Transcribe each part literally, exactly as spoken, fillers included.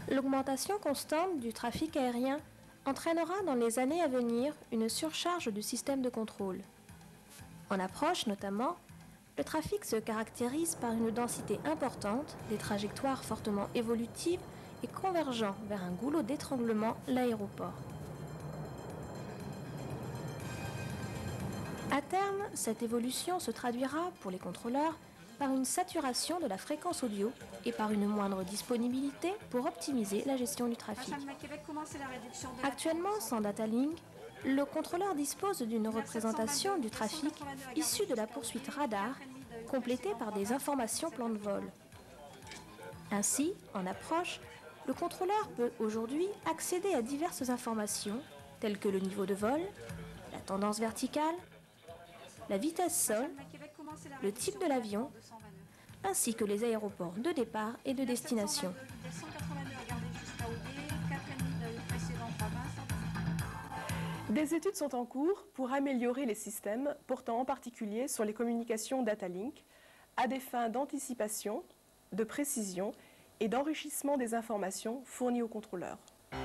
L'augmentation constante du trafic aérien entraînera dans les années à venir une surcharge du système de contrôle. En approche notamment, le trafic se caractérise par une densité importante, des trajectoires fortement évolutives et convergeant vers un goulot d'étranglement, l'aéroport. À terme, cette évolution se traduira pour les contrôleurs par une saturation de la fréquence audio et par une moindre disponibilité pour optimiser la gestion du trafic. Actuellement, sans data link, le contrôleur dispose d'une représentation du trafic issue de la poursuite radar, complétée par des informations plan de vol. Ainsi, en approche, le contrôleur peut aujourd'hui accéder à diverses informations, telles que le niveau de vol, la tendance verticale, la vitesse sol, le type de l'avion, ainsi que les aéroports de départ et de destination. Des études sont en cours pour améliorer les systèmes portant en particulier sur les communications data link à des fins d'anticipation, de précision et d'enrichissement des informations fournies aux contrôleurs.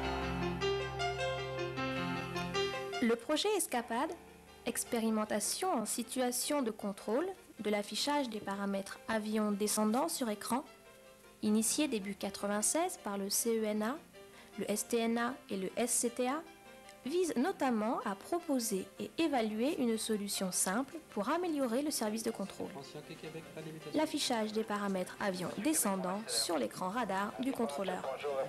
Le projet Escapade, expérimentation en situation de contrôle de l'affichage des paramètres avion descendant sur écran, initié début quatre-vingt-seize par le C E N A, le S T N A et le S C T A, vise notamment à proposer et évaluer une solution simple pour améliorer le service de contrôle. L'affichage des paramètres avion descendant sur l'écran radar du contrôleur.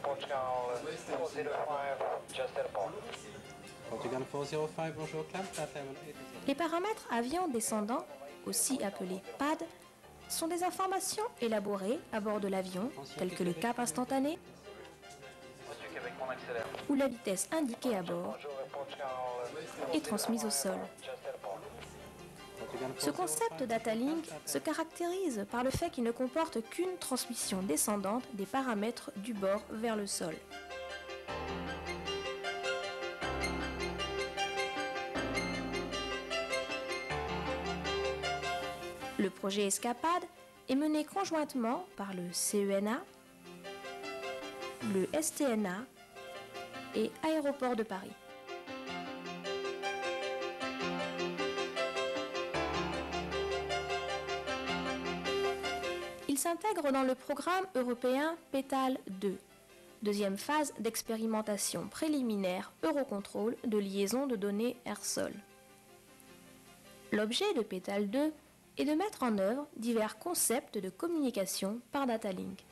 Les paramètres avion descendant, aussi appelés P A D, sont des informations élaborées à bord de l'avion, telles que le cap instantané ou la vitesse indiquée à bord et transmise au sol. Ce concept data link se caractérise par le fait qu'il ne comporte qu'une transmission descendante des paramètres du bord vers le sol. Le projet Escapade est mené conjointement par le C E N A, le S T N A et Aéroports de Paris. Il s'intègre dans le programme européen PETAL deux, deuxième phase d'expérimentation préliminaire Eurocontrol de liaison de données air-sol. L'objet de PETAL deux est de mettre en œuvre divers concepts de communication par data link.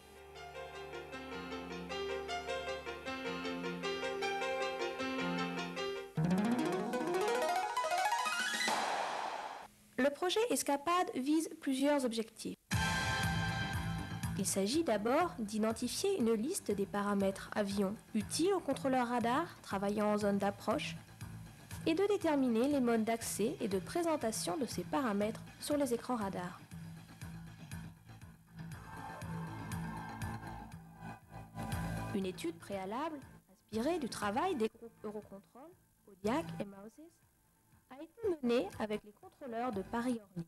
Le projet Escapade vise plusieurs objectifs. Il s'agit d'abord d'identifier une liste des paramètres avion utiles aux contrôleurs radar travaillant en zone d'approche et de déterminer les modes d'accès et de présentation de ces paramètres sur les écrans radars. Une étude préalable, inspirée du travail des groupes Eurocontrol, Kodiak et Moses, a été menée avec les contrôleurs de Paris-Orly.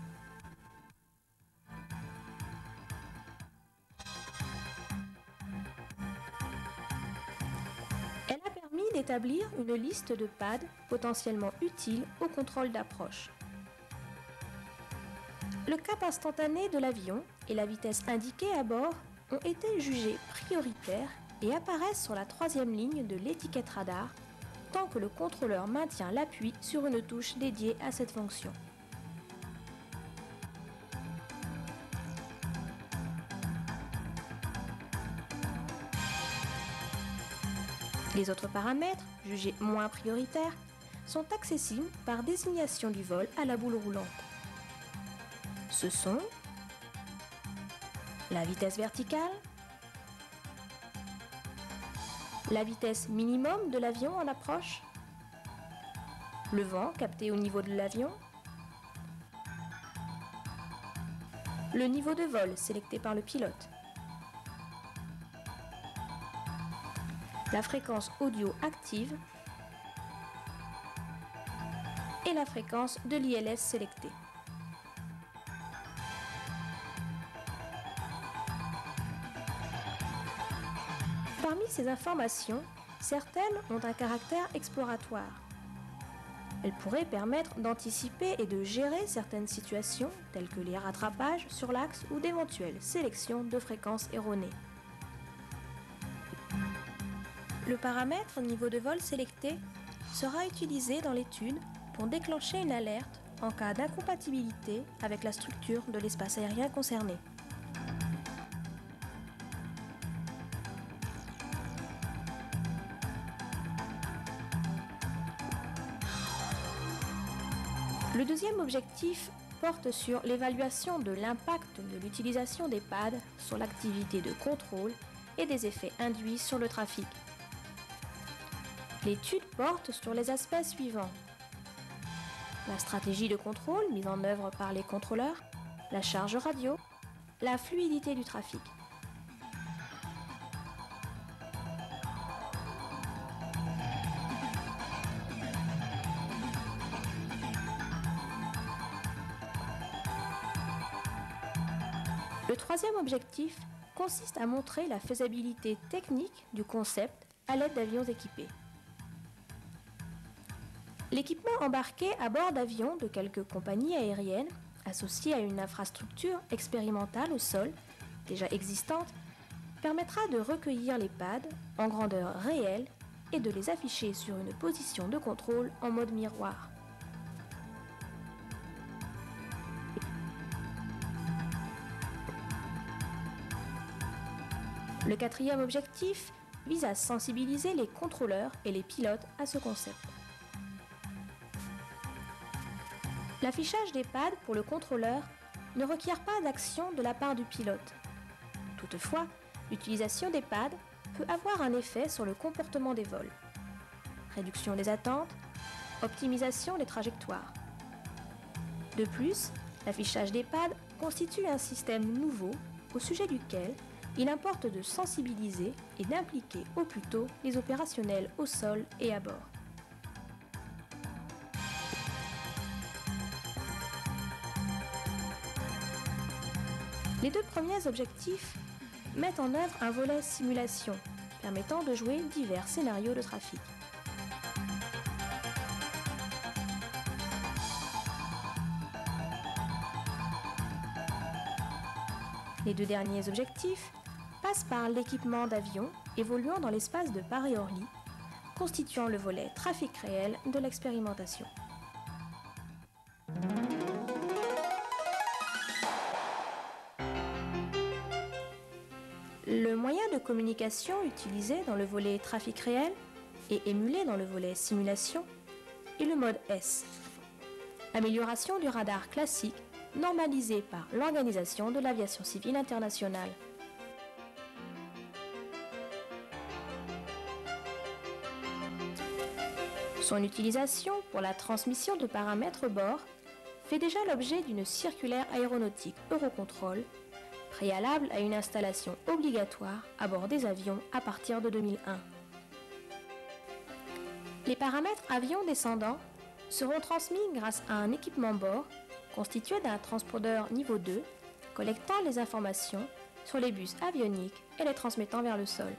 Elle a permis d'établir une liste de P A D potentiellement utiles au contrôle d'approche. Le cap instantané de l'avion et la vitesse indiquée à bord ont été jugés prioritaires et apparaissent sur la troisième ligne de l'étiquette radar tant que le contrôleur maintient l'appui sur une touche dédiée à cette fonction. Les autres paramètres, jugés moins prioritaires, sont accessibles par désignation du vol à la boule roulante. Ce sont la vitesse verticale, la vitesse minimum de l'avion en approche, le vent capté au niveau de l'avion, le niveau de vol sélecté par le pilote, la fréquence audio active et la fréquence de l'I L S sélectée. Parmi ces informations, certaines ont un caractère exploratoire. Elles pourraient permettre d'anticiper et de gérer certaines situations, telles que les rattrapages sur l'axe ou d'éventuelles sélections de fréquences erronées. Le paramètre niveau de vol sélecté sera utilisé dans l'étude pour déclencher une alerte en cas d'incompatibilité avec la structure de l'espace aérien concerné. Le deuxième objectif porte sur l'évaluation de l'impact de l'utilisation des pads sur l'activité de contrôle et des effets induits sur le trafic. L'étude porte sur les aspects suivants: la stratégie de contrôle mise en œuvre par les contrôleurs, la charge radio, la fluidité du trafic. Le troisième objectif consiste à montrer la faisabilité technique du concept à l'aide d'avions équipés. L'équipement embarqué à bord d'avions de quelques compagnies aériennes, associé à une infrastructure expérimentale au sol, déjà existante, permettra de recueillir les pads en grandeur réelle et de les afficher sur une position de contrôle en mode miroir. Le quatrième objectif vise à sensibiliser les contrôleurs et les pilotes à ce concept. L'affichage des pads pour le contrôleur ne requiert pas d'action de la part du pilote. Toutefois, l'utilisation des pads peut avoir un effet sur le comportement des vols. Réduction des attentes, optimisation des trajectoires. De plus, l'affichage des pads constitue un système nouveau au sujet duquel il importe de sensibiliser et d'impliquer au plus tôt les opérationnels au sol et à bord. Les deux premiers objectifs mettent en œuvre un volet simulation permettant de jouer divers scénarios de trafic. Les deux derniers objectifs passent par l'équipement d'avions évoluant dans l'espace de Paris-Orly, constituant le volet trafic réel de l'expérimentation. Le moyen de communication utilisé dans le volet trafic réel et émulé dans le volet simulation est le mode S. Amélioration du radar classique normalisé par l'Organisation de l'aviation civile internationale. Son utilisation pour la transmission de paramètres bord fait déjà l'objet d'une circulaire aéronautique Eurocontrol, préalable à une installation obligatoire à bord des avions à partir de deux mille un. Les paramètres avions descendants seront transmis grâce à un équipement bord constitué d'un transpondeur niveau deux, collectant les informations sur les bus avioniques et les transmettant vers le sol.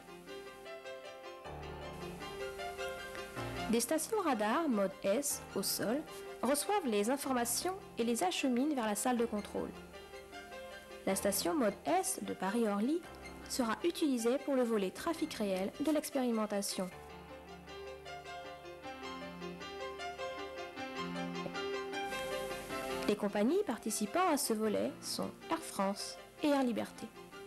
Des stations radar mode S au sol reçoivent les informations et les acheminent vers la salle de contrôle. La station mode S de Paris-Orly sera utilisée pour le volet trafic réel de l'expérimentation. Les compagnies participant à ce volet sont Air France et Air Liberté.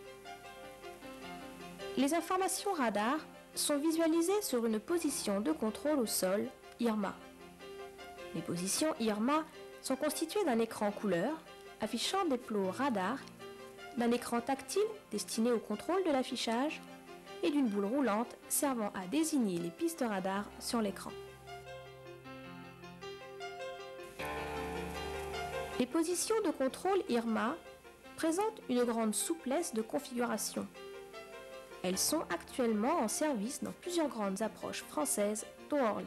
Les informations radar sont visualisées sur une position de contrôle au sol, I R M A. Les positions I R M A sont constituées d'un écran couleur affichant des plots radar, d'un écran tactile destiné au contrôle de l'affichage et d'une boule roulante servant à désigner les pistes radar sur l'écran. Les positions de contrôle I R M A présentent une grande souplesse de configuration. Elles sont actuellement en service dans plusieurs grandes approches françaises, dont Orly.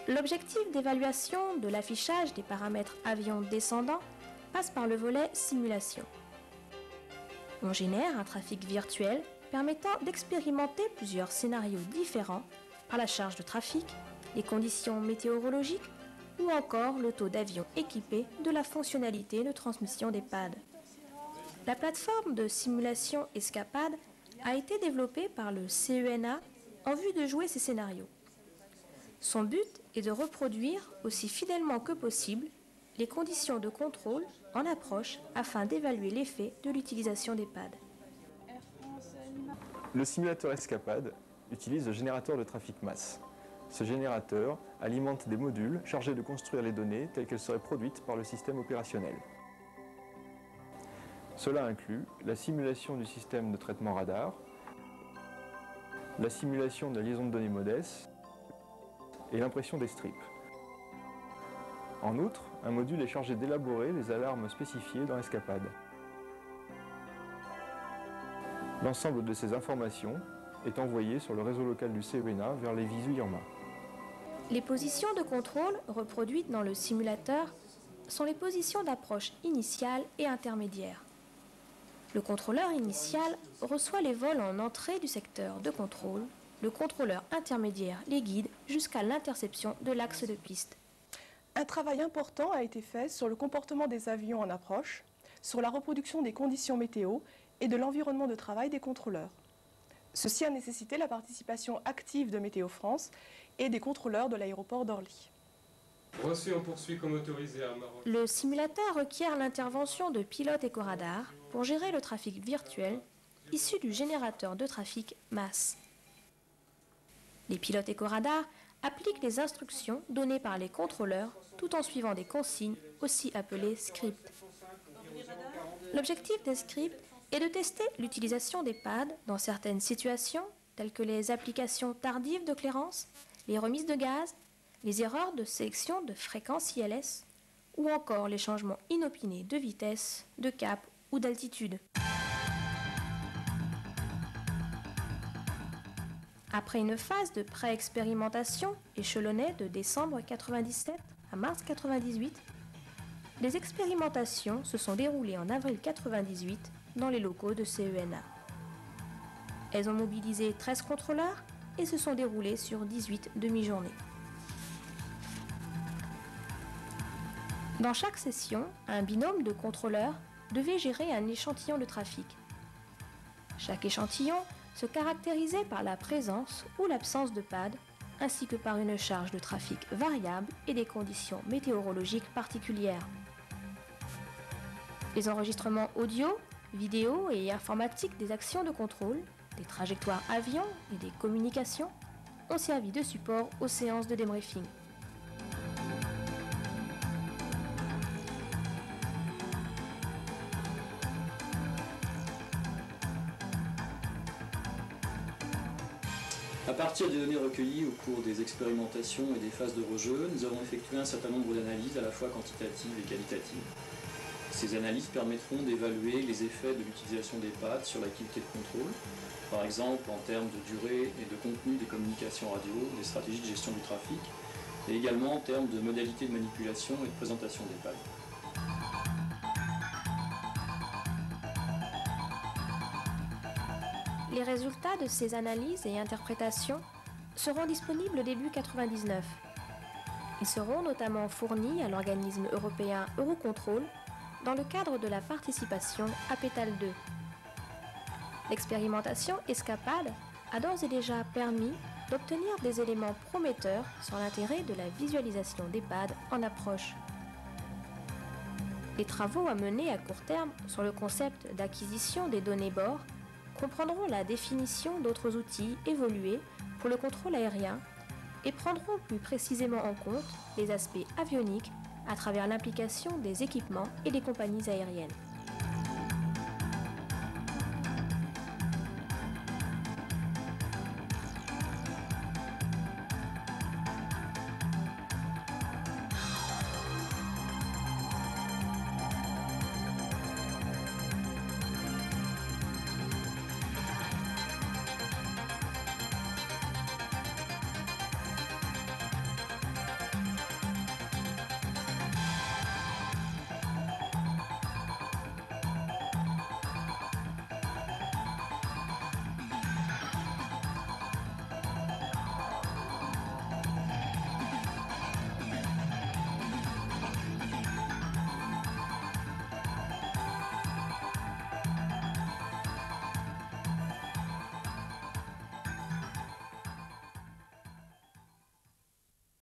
L'objectif d'évaluation de l'affichage des paramètres avion descendant passe par le volet simulation. On génère un trafic virtuel permettant d'expérimenter plusieurs scénarios différents par la charge de trafic, les conditions météorologiques ou encore le taux d'avion équipé de la fonctionnalité de transmission des pads. La plateforme de simulation Escapade a été développée par le C E N A en vue de jouer ces scénarios. Son but est de reproduire aussi fidèlement que possible les conditions de contrôle en approche afin d'évaluer l'effet de l'utilisation des pads. Le simulateur Escapade utilise le générateur de trafic M A S. Ce générateur alimente des modules chargés de construire les données telles qu'elles seraient produites par le système opérationnel. Cela inclut la simulation du système de traitement radar, la simulation de la liaison de données MODES et l'impression des strips. En outre, un module est chargé d'élaborer les alarmes spécifiées dans Escapade. L'ensemble de ces informations est envoyé sur le réseau local du C E N A vers les visu IRMA. Les positions de contrôle reproduites dans le simulateur sont les positions d'approche initiale et intermédiaire. Le contrôleur initial reçoit les vols en entrée du secteur de contrôle. Le contrôleur intermédiaire les guide jusqu'à l'interception de l'axe de piste. Un travail important a été fait sur le comportement des avions en approche, sur la reproduction des conditions météo et de l'environnement de travail des contrôleurs. Ceci a nécessité la participation active de Météo France et des contrôleurs de l'aéroport d'Orly. Reçu, on poursuit comme autorisé à Maroc. Le simulateur requiert l'intervention de pilotes éco-radars pour gérer le trafic virtuel issu du générateur de trafic M A S. Les pilotes éco-radars appliquent les instructions données par les contrôleurs tout en suivant des consignes, aussi appelées scripts. L'objectif des scripts est de tester l'utilisation des pads dans certaines situations, telles que les applications tardives de clairance, les remises de gaz, les erreurs de sélection de fréquence I L S, ou encore les changements inopinés de vitesse, de cap ou d'altitude. Après une phase de pré-expérimentation échelonnée de décembre quatre-vingt-dix-sept à mars quatre-vingt-dix-huit, les expérimentations se sont déroulées en avril quatre-vingt-dix-huit dans les locaux de C E N A. Elles ont mobilisé treize contrôleurs et se sont déroulées sur dix-huit demi-journées. Dans chaque session, un binôme de contrôleurs devait gérer un échantillon de trafic. Chaque échantillon se caractérisait par la présence ou l'absence de pads, ainsi que par une charge de trafic variable et des conditions météorologiques particulières. Les enregistrements audio, vidéo et informatiques des actions de contrôle, des trajectoires avions et des communications ont servi de support aux séances de débriefing. À partir des données recueillies au cours des expérimentations et des phases de rejeu, nous avons effectué un certain nombre d'analyses à la fois quantitatives et qualitatives. Ces analyses permettront d'évaluer les effets de l'utilisation des pads sur l'activité de contrôle, par exemple en termes de durée et de contenu des communications radio, des stratégies de gestion du trafic, et également en termes de modalités de manipulation et de présentation des pads. Les résultats de ces analyses et interprétations seront disponibles début quatre-vingt-dix-neuf. Ils seront notamment fournis à l'organisme européen Eurocontrol dans le cadre de la participation à Pétale deux. L'expérimentation Escapade a d'ores et déjà permis d'obtenir des éléments prometteurs sur l'intérêt de la visualisation des pads en approche. Les travaux à mener à court terme sur le concept d'acquisition des données bord comprendront la définition d'autres outils évolués pour le contrôle aérien et prendront plus précisément en compte les aspects avioniques à travers l'implication des équipements et des compagnies aériennes.